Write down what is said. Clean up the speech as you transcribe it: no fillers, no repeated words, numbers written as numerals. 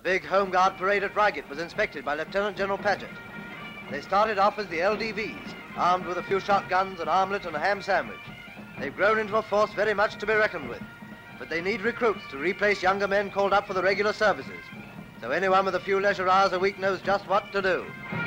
big Home Guard parade at Reigate was inspected by Lieutenant General Paget. They started off as the L.D.Vs, armed with a few shotguns, an armlet and a ham sandwich. They've grown into a force very much to be reckoned with, but they need recruits to replace younger men called up for the regular services. So anyone with a few leisure hours a week knows just what to do.